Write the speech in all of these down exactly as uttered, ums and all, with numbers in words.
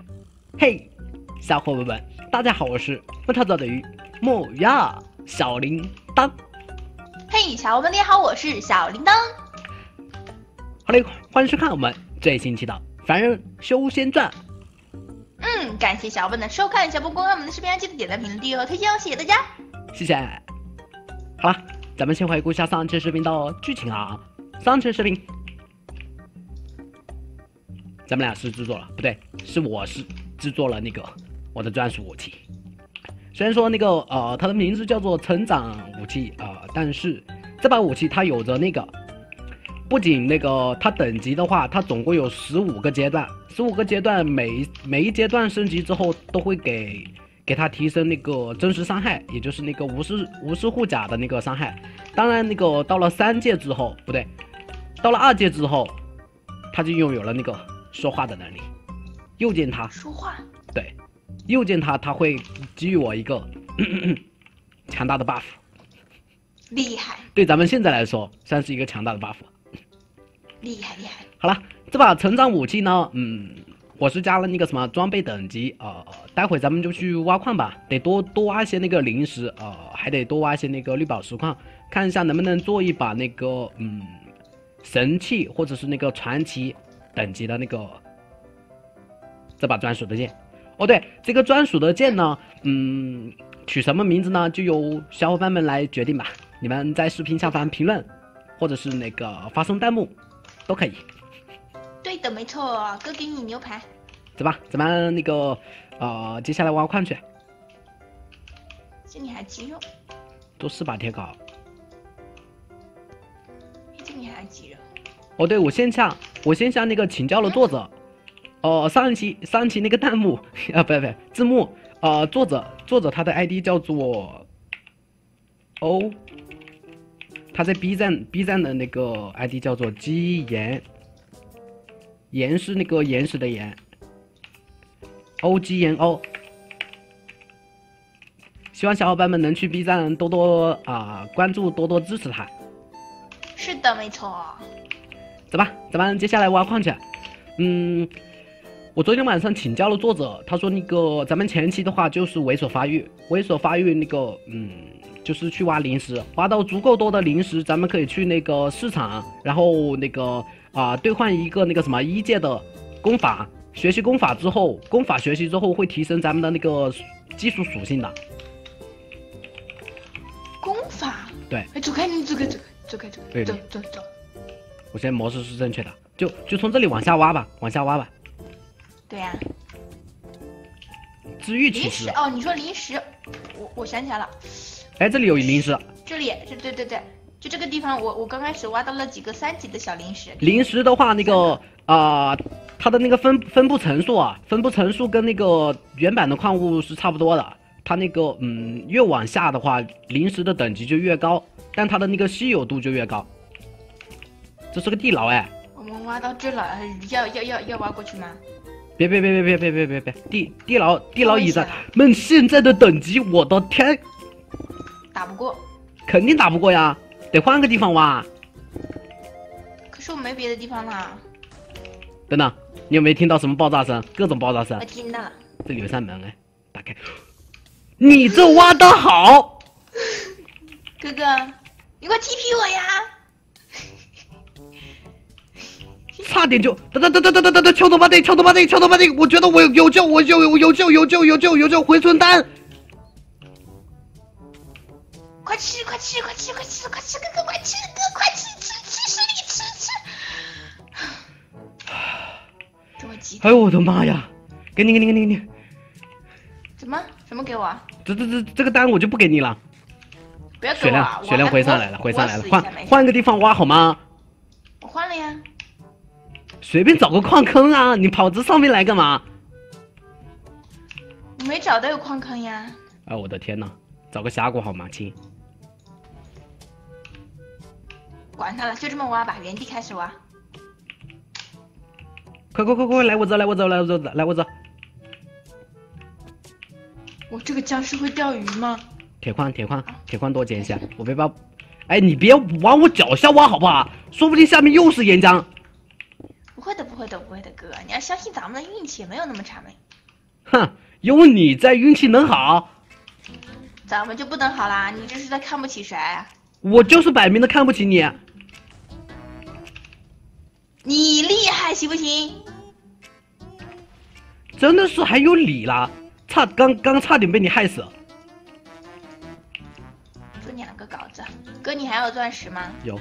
嘿，小伙伴们，大家好，我是不跳蚤的鱼木呀小铃铛。 嘿，小伙伴们，你好，我是小铃铛。 好嘞，欢迎收看我们最新期的《凡人修仙传》。 嗯，感谢小伙伴的收看，小波观看我们的视频，记得点赞、评论、订阅和推荐哦，谢谢大家。 谢谢。好了，咱们先回顾一下上期视频的剧情啊。上期视频，咱们俩是制作了，不对，是我是制作了那个我的专属武器。虽然说那个呃，它的名字叫做成长武器啊、呃，但是这把武器它有着那个，不仅那个它等级的话，它总共有十五个阶段，十五个阶段每每一阶段升级之后都会给给它提升那个真实伤害，也就是那个无视无视护甲的那个伤害。当然，那个到了三阶之后，不对，到了二阶之后，它就拥有了那个说话的能力。右键它说话， 对。右键它，它会给予我一个强大的 buff， 厉害。 对咱们现在来说，算是一个强大的 buff。 厉害厉害。 好了，这把成长武器呢，嗯，我是加了那个什么装备等级啊、呃，待会咱们就去挖矿吧，得多多挖一些那个灵石啊、呃，还得多挖一些那个绿宝石矿，看一下能不能做一把那个嗯神器或者是那个传奇等级的那个这把专属的剑。哦，对，这个专属的剑呢，嗯，取什么名字呢？就由小伙伴们来决定吧。你们在视频下方评论，或者是那个发送弹幕，都可以。 对的，没错，哥给你牛排。 走吧，咱们那个呃，接下来挖矿去。 这里还鸡肉， 都是把铁镐。 这里还鸡肉。 哦，对，我先向我先向那个请教了作者。哦、呃，上一期上一期那个弹幕啊，不不字幕，呃，作者作者他的 I D 叫做哦，他在 B 站 B 站的那个 I D 叫做基岩，岩是那个岩石的岩，欧基岩欧，希望小伙伴们能去 B 站多多啊、呃、关注，多多支持他。 是的，没错。 走吧，咱们接下来挖矿去。嗯。我昨天晚上请教了作者，他说那个咱们前期的话就是猥琐发育，猥琐发育那个嗯，就是去挖灵石，挖到足够多的灵石，咱们可以去那个市场，然后那个啊、呃、兑换一个那个什么一阶的功法，学习功法之后，功法学习之后会提升咱们的那个技术属性的。 功法？ 对。 哎，走开，你走开，走开，走开，走开，走走走。 我现在模式是正确的，就就从这里往下挖吧，往下挖吧。 对呀、啊， 治愈其实哦，你说灵石，我我想起来了， 哎，这里有灵石， 这里，这对对对，就这个地方，我我刚开始挖到了几个三级的小灵石。 灵石的话，那个啊、呃，它的那个分分布层数啊，分布层数跟那个原版的矿物是差不多的。它那个嗯，越往下的话，灵石的等级就越高，但它的那个稀有度就越高。这是个地牢哎。 我们挖到这了，要要要要挖过去吗？ 别别别别别别别别别！地地牢地牢以咱们现在的等级，我的天， 打不过， 肯定打不过呀，得换个地方挖。 可是我没别的地方了。 等等，你有没有听到什么爆炸声？各种爆炸声。 我听到了。 这里有扇门哎，打开。你这挖得好， 哥哥，你快 T P 我呀！ 差点就等等等等等等等等，敲头把定，敲头把定，敲头把定！我觉得我有有救，我有有有救有救有救有救回春丹！ 快吃快吃快吃快吃快吃，哥哥快吃，哥快吃吃吃实力吃吃！这么急？ 哎呦我的妈呀！给你给你给你给你！ 怎么什么给我？ 这这这这个单我就不给你了。 不要给我、啊！ 血量血量回上来了，回上来了，换换换个地方挖好吗？ 我换了呀。 随便找个矿坑啊！你跑这上面来干嘛？ 我没找到有矿坑呀！ 哎，我的天哪！找个峡谷好吗，亲？ 管他了，就这么挖吧，原地开始挖。 快快快快来我这，来我这，来我这，来我这！ 我这个僵尸会钓鱼吗？ 铁矿，铁矿，铁矿多捡一下。我别把，哎，你别往我脚下挖好不好？说不定下面又是岩浆。 不会的，不会的，不会的，哥，你要相信咱们的运气没有那么差没。 哼，有你在，运气能好？ 咱们就不能好啦？你这是在看不起谁？ 我就是摆明的看不起你。 你厉害行不行？ 真的是还有理啦，差刚刚差点被你害死。 做两个稿子，哥，你还有钻石吗？ 有。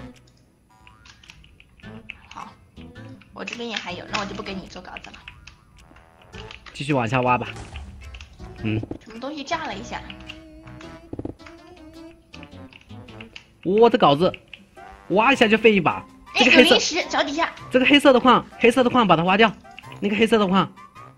好，我这边也还有，那我就不给你做稿子了。 继续往下挖吧。嗯。 什么东西炸了一下？ 我的稿子，挖一下就废一把。 哎，有零食，脚底下。 这个黑色的矿，黑色的矿把它挖掉。那个黑色的矿，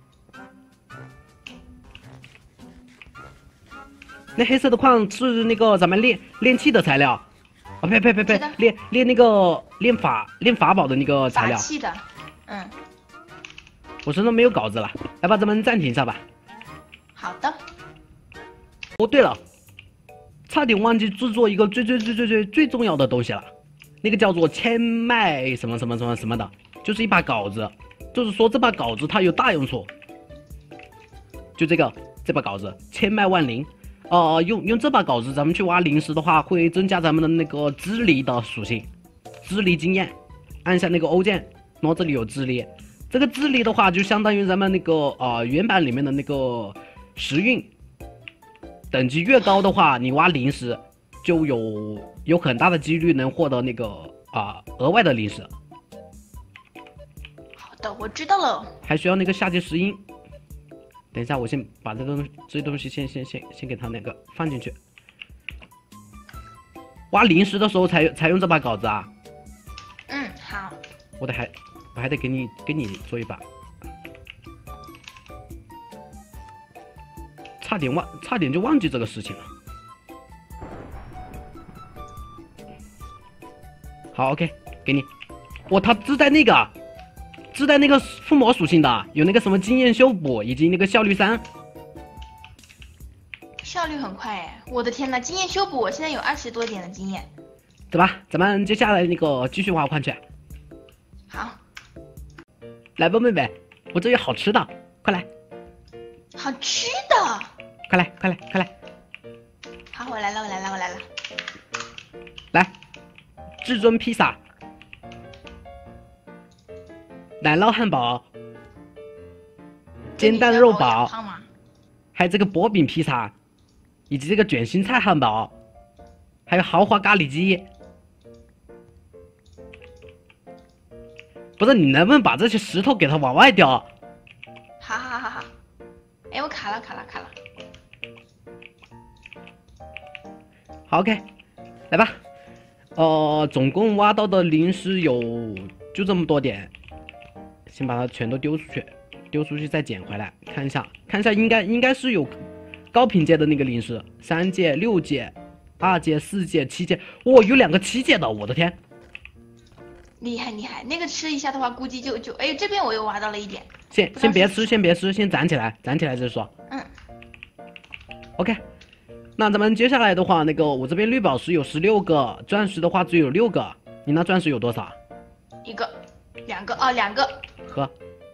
那黑色的矿是那个咱们炼炼器的材料。啊，呸呸呸呸，炼炼那个炼法炼法宝的那个材料。 法器的，嗯。 我身上没有稿子了，来吧，咱们暂停一下吧。 好的。 哦，对了，差点忘记制作一个最最最最最最重要的东西了，那个叫做千麦什么什么什么什么的，就是一把镐子，就是说这把镐子它有大用处。就这个这把镐子，千麦万灵，呃，用用这把镐子，咱们去挖灵石的话，会增加咱们的那个支离的属性，支离经验。按下那个 O 键，然后这里有支离，这个支离的话，就相当于咱们那个呃原版里面的那个时运。等级越高的话，你挖灵石就有有很大的几率能获得那个啊、呃、额外的灵石。 好的，我知道了。 还需要那个下界石英。等一下，我先把这东这东西先先先先给它那个放进去。挖灵石的时候才才用这把镐子啊。 嗯，好。 我得还我还得给你给你做一把。差点忘，差点就忘记这个事情了。好 ，OK， 给你。哇，它自带那个，自带那个附魔属性的，有那个什么经验修补以及那个效率三。 效率很快哎！我的天呐，经验修补，我现在有二十多点的经验。 走吧，咱们接下来那个继续挖矿去。 好。 来吧，妹妹，我这有好吃的，快来。 好吃的。 快来，快来，快来！ 好，我来了，我来了，我来了。 来，至尊披萨、奶酪汉堡、煎蛋肉堡，还有这个薄饼披萨，以及这个卷心菜汉堡，还有豪华咖喱鸡。不是，你能不能把这些石头给它往外掉？ 好好好好。哎，我卡了，卡了，卡了。 好 ，OK， 来吧。呃，总共挖到的灵石有就这么多点，先把它全都丢出去，丢出去再捡回来，看一下，看一下，应该应该是有高品阶的那个灵石，三阶、六阶、二阶、四阶、七阶，哇，有两个七阶的，我的天！ 厉害厉害，那个吃一下的话，估计就就哎，这边我又挖到了一点。 先先别吃，先别吃，先攒起来，攒起来再说。 嗯。 OK。那咱们接下来的话，那个我这边绿宝石有十六个，钻石的话只有六个。你那钻石有多少？ 一个，两个啊，两个。 喝。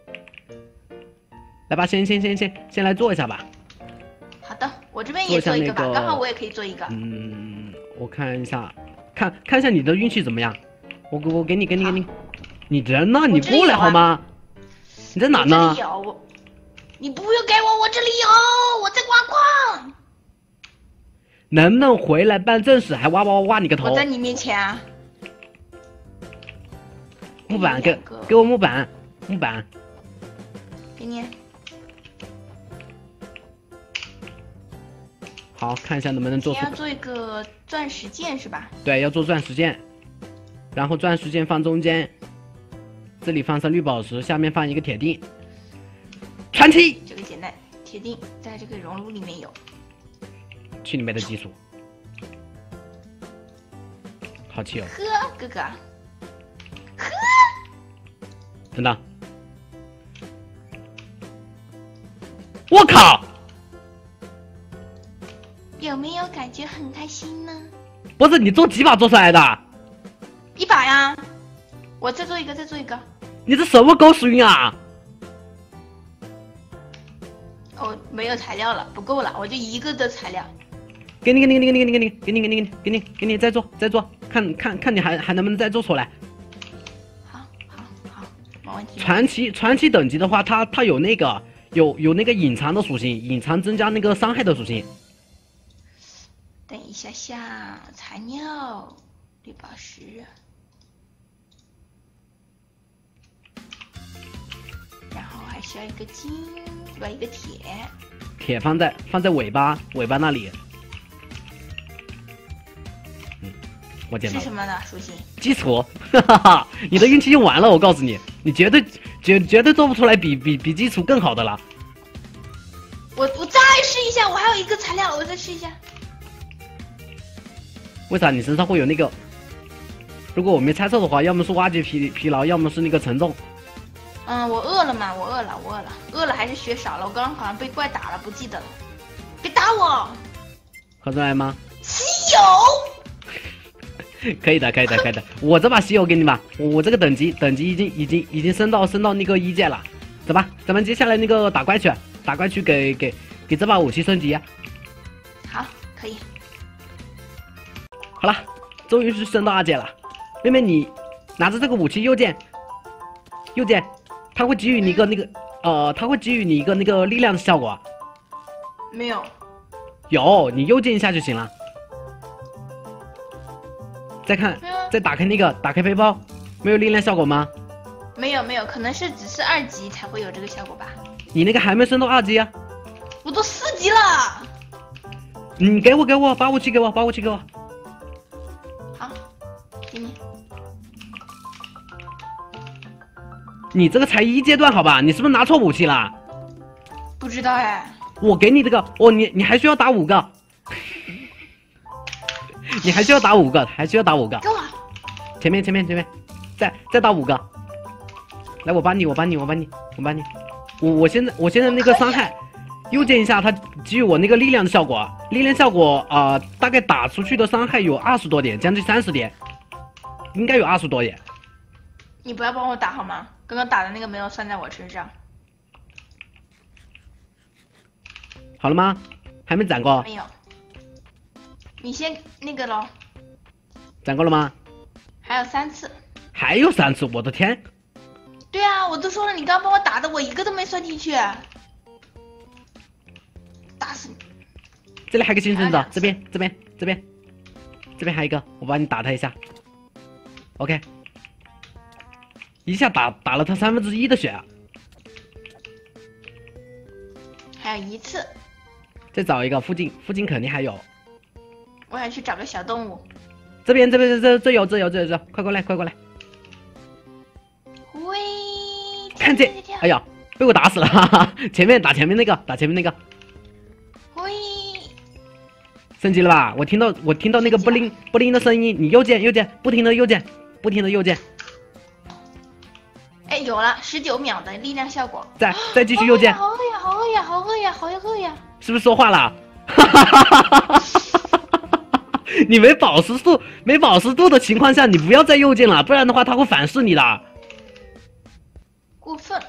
来吧，先先先先先来做一下吧。 好的，我这边也做一个吧， 那个、 刚好我也可以做一个。 嗯，我看一下，看看一下你的运气怎么样。我我给你给你给你，你人呢？你过来好吗？你在哪呢？ 这里有我，你不用给我，我这里有，我在挖矿。 能不能回来办正事？还挖挖挖你个头！ 我在你面前啊。 木板给给我木板，木板。 给你。 好，看一下能不能做出。 你要做一个钻石剑是吧？ 对，要做钻石剑，然后钻石剑放中间，这里放上绿宝石，下面放一个铁锭。传奇。 这个简单，铁锭在这个熔炉里面有。 去你妹的技术！好气哦！ 喝，哥哥，喝！ 等等，我靠！ 有没有感觉很开心呢？ 不是你做几把做出来的？ 一把呀！我再做一个，再做一个。 你这什么狗屎运啊！ 哦，没有材料了，不够了，我就一个的材料。 给你，给你，给你，给你，给你，给你，给你，给你，给你，给你，再做，再做，看看看你还还能不能再做出来。 好，好，好，没问题。 传奇传奇等级的话，它它有那个有有那个隐藏的属性，隐藏增加那个伤害的属性。 等一下下，材料，绿宝石。然后还需要一个金，对吧？一个铁。 铁放在放在尾巴尾巴那里。嗯，我捡到了。 是什么呢？属性？ 基础，哈哈哈！你的运气用完了，我告诉你，你绝对绝绝对做不出来比比比基础更好的了。 我我再试一下，我还有一个材料，我再试一下。 为啥你身上会有那个？如果我没猜错的话，要么是挖掘疲疲劳，要么是那个沉重。 嗯，我饿了嘛，我饿了，我饿了，饿了还是血少了？我刚刚好像被怪打了，不记得了。别打我！ 喝出来吗？ 稀有。 可以的，可以的，可以的。我这把稀有给你吧，我这个等级等级已经已经已经升到升到那个一阶了。走吧，咱们接下来那个打怪去，打怪去给给给这把武器升级。 好，可以。 好了，终于是升到二阶了。妹妹，你拿着这个武器右键，右键，它会给予你一个那个呃，它会给予你一个那个力量的效果。 没有。 有，你右键一下就行了。再看，再打开那个，打开背包，没有力量效果吗？ 没有没有，可能是只是二级才会有这个效果吧。 你那个还没升到二级啊？ 我都四级了。 你给我给我，把武器给我，把武器给我。 好，给你。 你这个才一阶段好吧？你是不是拿错武器了？ 不知道哎。 我给你这个，哦，你你还需要打五个。你还需要打五个，还需要打五个。 给我。 前面前面前面，再再打五个。来，我帮你，我帮你，我帮你，我帮你。我我现在我现在那个伤害，右键一下，它给予我那个力量的效果。力量效果啊、呃，大概打出去的伤害有二十多点，将近三十点，应该有二十多点。 你不要帮我打好吗？刚刚打的那个没有算在我身上。 好了吗？还没攒够？ 没有。你先那个咯。 攒够了吗？ 还有三次。 还有三次，我的天！ 对啊，我都说了，你刚帮我打的，我一个都没算进去。打死你！ 这里还有个新孙子，这边这边这边这边还有一个，我帮你打他一下。OK， 一下打打了他三分之一的血啊！ 还有一次。 再找一个，附近附近肯定还有。 我想去找个小动物。 这边这边这这这有这有这有这，快过来快过来！ 喂， 看见！哎呀，被我打死了！哈哈，前面打前面那个，打前面那个。 喂， 升级了吧？我听到我听到那个不灵不灵的声音，你右键右键，不停的右键，不停的右键。 哎，有了十九秒的力量效果。 再再继续右键。 好饿呀，好饿呀，好饿呀，好饿呀！ 是不是说话了？哈哈哈哈哈！你没保持度，没保持度的情况下，你不要再右键了，不然的话它会反噬你的。 过分！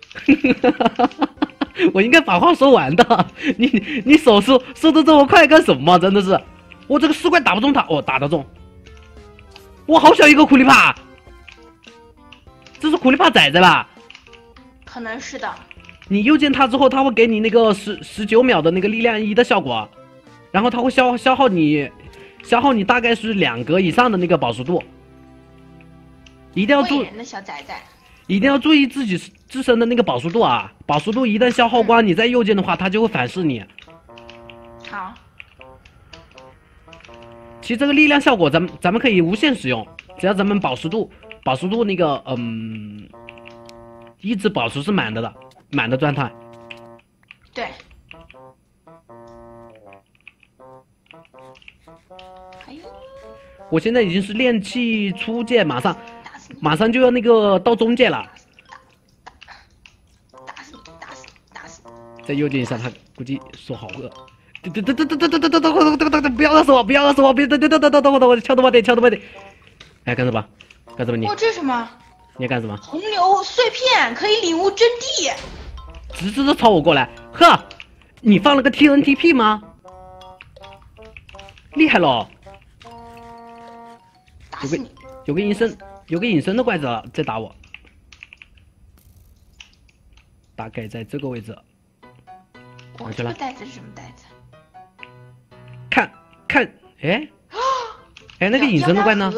我应该把话说完的。你你手速速度这么快干什么？真的是，我这个尸怪打不中他，哦，打得中。哇，好小一个苦力怕，这是苦力怕崽崽吧？ 可能是的。 你右键它之后，它会给你那个十十九秒的那个力量一的效果，然后它会消消耗你。消耗你大概是两格以上的那个保持度，一定要注意人的小崽崽， 一定要注意自己自身的那个保持度啊！保持度一旦消耗光，嗯、你再右键的话，它就会反噬你。 好。 其实这个力量效果，咱们咱们可以无限使用，只要咱们保持度保持度那个嗯，一直保持是满的的，满的状态。 对。 我现在已经是练气初阶，马上马上就要那个到中阶了。 打死你！打死你！打死你！ 再右键一下，他估计说好饿。等等等等等等等等等等等等，不要饿死我！不要饿死我！别等等等等等等等，我敲多把点，敲多把点。哎，干什么？干什么你？ 哦，这是什么？ 你要干什么？ 洪流碎片可以领悟真谛。 直直的朝我过来，呵！ 你放了个 T N T P 吗？厉害喽！ 打死你！ 有个隐身，有个隐身的怪子在打我，大概在这个位置。 我这个袋子是什么袋子？ 看看，哎，哎，那个隐身的怪呢？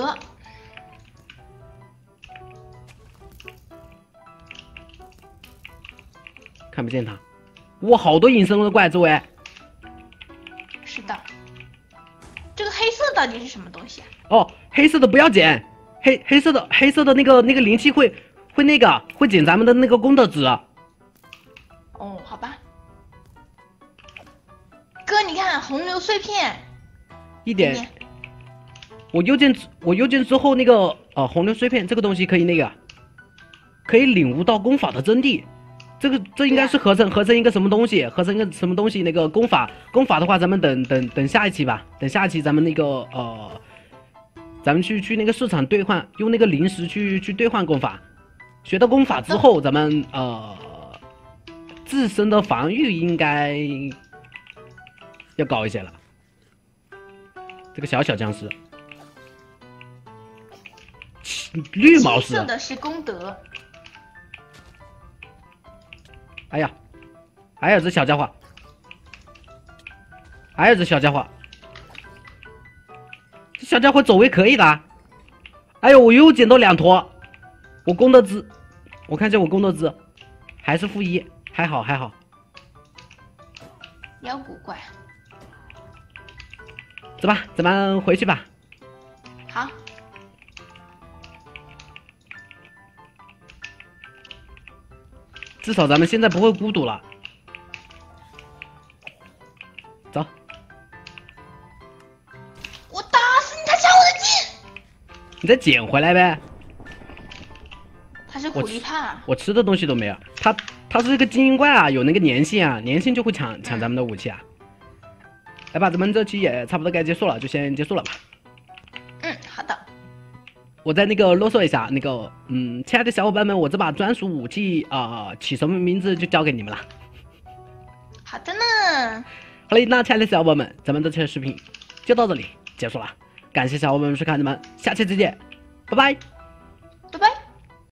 看不见他。哇，好多隐身的怪，这位。 是的。这个黑色到底是什么东西啊？ 哦，黑色的不要捡，黑黑色的黑色的那个那个灵气会会那个会捡咱们的那个功德值。 哦，好吧。哥，你看红流碎片。 一点。我右键我右键之后那个呃红流碎片这个东西可以那个，可以领悟到功法的真谛。这个这应该是合成合成一个什么东西，合成一个什么东西？那个功法功法的话，咱们等等等下一期吧。等下一期咱们那个呃，咱们去去那个市场兑换，用那个灵石去去兑换功法。学到功法之后，咱们呃自身的防御应该要高一些了。这个小小僵尸，绿毛石。 青色的是功德。 哎呀，还有这小家伙，还有这小家伙，这小家伙走位可以的。哎呦，我又捡到两坨，我功德值，我看一下我功德值，还是负一，还好还好。 妖古怪， 走吧，咱们回去吧。 好。 至少咱们现在不会孤独了。走。 我打死你！他抢我的金。 你再捡回来呗。 他是苦力怕。 我吃的东西都没有。他他是一个精英怪啊，有那个粘性啊，粘性就会抢抢咱们的武器啊。来吧，咱们这期也差不多该结束了，就先结束了吧。 嗯，好的。 我再那个啰嗦一下，那个，嗯，亲爱的小伙伴们，我这把专属武器啊、呃，起什么名字就交给你们了。 好的呢。 好嘞，那亲爱的小伙伴们，咱们这期的视频就到这里结束了，感谢小伙伴们收看，咱们下期再见，拜拜。